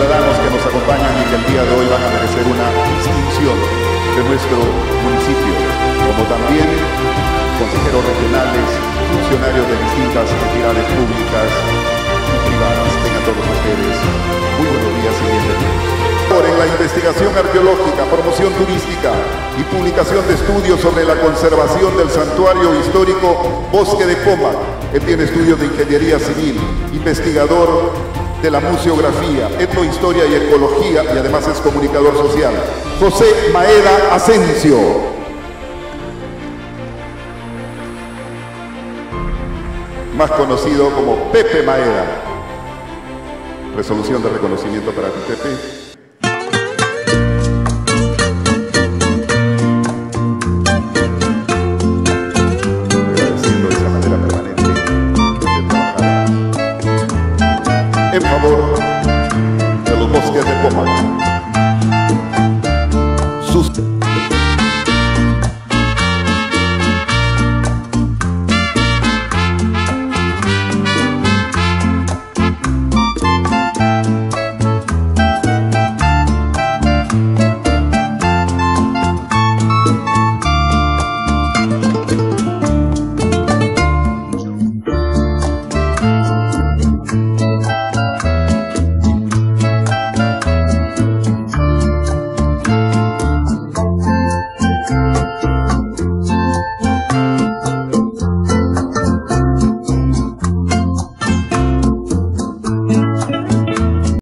ciudadanos que nos acompañan y que el día de hoy van a merecer una distinción de nuestro municipio, como también consejeros regionales, funcionarios de distintas entidades públicas y privadas. Tengan todos ustedes muy buenos días y bienvenidos. En la investigación arqueológica, promoción turística y publicación de estudios sobre la conservación del santuario histórico Bosque de Pomac. Él tiene estudios de ingeniería civil, investigador de la museografía, etnohistoria y ecología, y además es comunicador social. José Maeda Asensio. Más conocido como Pepe Maeda. Resolución de reconocimiento para ti, Pepe. Agradeciendo esa manera permanente de trabajar en favor de los bosques de Pomac.